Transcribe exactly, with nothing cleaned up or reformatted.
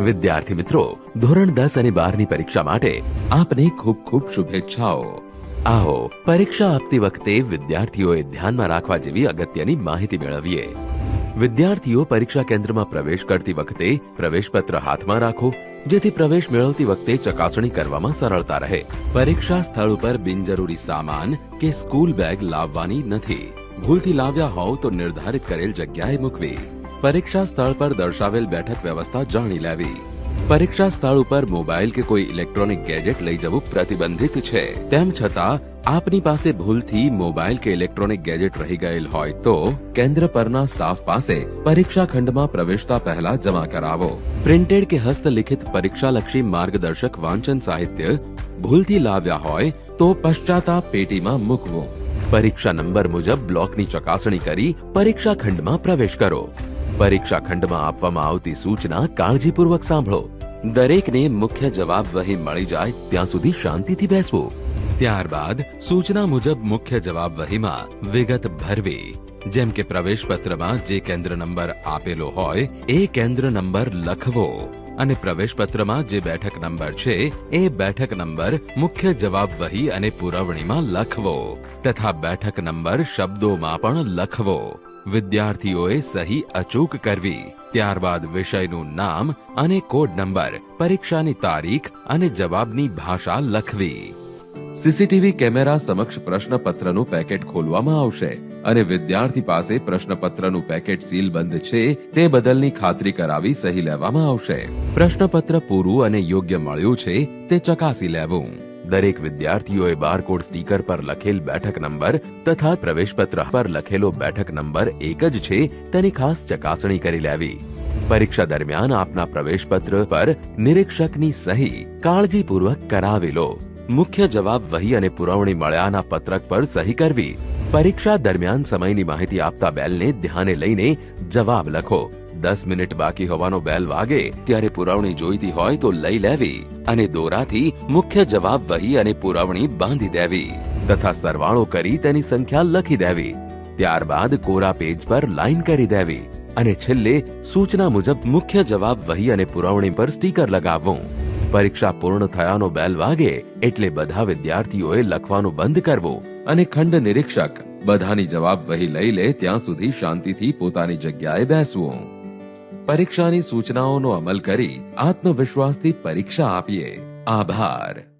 વિદ્યાર્થી મિત્રો, ધોરણ દસ અને બાર ની પરીક્ષા માટે આપને ખૂબ ખૂબ શુભેચ્છાઓ। આવો પરીક્ષા આપતી વખતે વિદ્યાર્થીઓએ ધ્યાનમાં રાખવા જેવી અગત્યની માહિતી મેળવીએ। વિદ્યાર્થીઓ પરીક્ષા કેન્દ્રમાં પ્રવેશ કરતી વખતે પ્રવેશપત્ર હાથમાં રાખો, જેથી પ્રવેશ મેળવતી વખતે ચકાસણી કરવામાં સરળતા રહે। પરીક્ષા સ્થળ ઉપર બિનજરૂરી સામાન કે સ્કૂલ બેગ લાવવાની નથી। ભૂલથી લાવ્યા હોવ તો નિર્ધારિત કરેલ જગ્યાએ મૂકવી। પરીક્ષા સ્થળ પર દર્શાવેલ બેઠક વ્યવસ્થા જાણી લેવી। પરીક્ષા સ્થળ ઉપર મોબાઈલ કે કોઈ ઇલેક્ટ્રોનિક ગેજેટ લઈ જવું પ્રતિબંધિત છે। તેમ છતાં આપની પાસે ભૂલથી મોબાઈલ કે ઇલેક્ટ્રોનિક ગેજેટ રહી ગયેલ હોય તો કેન્દ્ર પરના સ્ટાફ પાસે પરીક્ષા ખંડમાં પ્રવેશતા પહેલા જમા કરાવો। પ્રિન્ટેડ કે હસ્તલિખિત પરીક્ષાલક્ષી માર્ગદર્શક વાંચન સાહિત્ય ભૂલથી લાવ્યા હોય તો પશ્ચાતાપ પેટીમાં મૂકવું। પરીક્ષા નંબર મુજબ બ્લોકની ચકાસણી કરી પરીક્ષા ખંડમાં પ્રવેશ કરો। પરીક્ષા ખંડમાં આપવામાં આવતી સૂચના કાળજીપૂર્વક સાંભળો। દરેકને મુખ્ય જવાબ વહી મળી જાય ત્યાં સુધી શાંતિથી બેસવું। ત્યારબાદ સૂચના મુજબ મુખ્ય જવાબ વહીમાં વિગત ભરવી, જેમ કે પ્રવેશ પત્રમાં જે કેન્દ્ર નંબર આપેલો હોય એ કેન્દ્ર નંબર લખવો અને પ્રવેશ પત્રમાં જે બેઠક નંબર છે એ બેઠક નંબર મુખ્ય જવાબ વહી અને પુરવણીમાં લખવો તથા બેઠક નંબર શબ્દોમાં પણ લખવો। વિદ્યાર્થીઓએ સહી અચૂક કરવી। ત્યારબાદ વિષયનું નામ અને કોડ નંબર, પરીક્ષાની તારીખ અને જવાબની ભાષા લખવી। સીસીટીવી કેમેરા સમક્ષ પ્રશ્નપત્રનું પેકેટ ખોલવામાં આવશે અને વિદ્યાર્થી પાસે પ્રશ્નપત્રનું પેકેટ સીલબંધ છે તે બદલની ખાતરી કરાવી સહી લેવામાં આવશે। પ્રશ્નપત્ર પૂરું અને યોગ્ય મળ્યું છે તે ચકાસી લેવું। દરેક વિદ્યાર્થીઓએ બારકોડ સ્ટીકર પર લખેલ બેઠક નંબર તથા પ્રવેશપત્ર પર લખેલો બેઠક નંબર એક જ છે તેની ખાસ ચકાસણી કરી લેવી। પરીક્ષા દરમિયાન આપના પ્રવેશપત્ર પર નિરીક્ષકની સહી કાળજીપૂર્વક કરાવી લો। મુખ્ય જવાબ વહી અને પુરવણી મળ્યાના પત્રક પર સહી કરવી। પરીક્ષા દરમિયાન સમયની માહિતી આપતા બેલને ધ્યાને લઈને જવાબ લખો। દસ મિનિટ બાકી હોવાનો બેલ વાગે ત્યારે પુરવણી જોઈતી હોય તો લઈ લેવી અને દોરાથી મુખ્ય જવાબ વહી અને પુરવણી બાંધી દેવી તથા સરવાળો કરી તેની સંખ્યા લખી દેવી। ત્યારબાદ કોરા પેજ પર લાઈન કરી દેવી અને છેલ્લે સૂચના મુજબ મુખ્ય જવાબ વહી અને પુરવણી પર સ્ટીકર લગાવવું। પરીક્ષા પૂર્ણ થયાનો બેલ વાગે એટલે બધા વિદ્યાર્થીઓએ લખવાનું બંધ કરવું અને ખંડ નિરીક્ષક બધાની જવાબ વહી લઈ લે ત્યાં સુધી શાંતિથી પોતાની જગ્યાએ બેસવું। પરીક્ષાની સૂચનાઓનો અમલ કરી આત્મવિશ્વાસથી પરીક્ષા આપીએ। આભાર।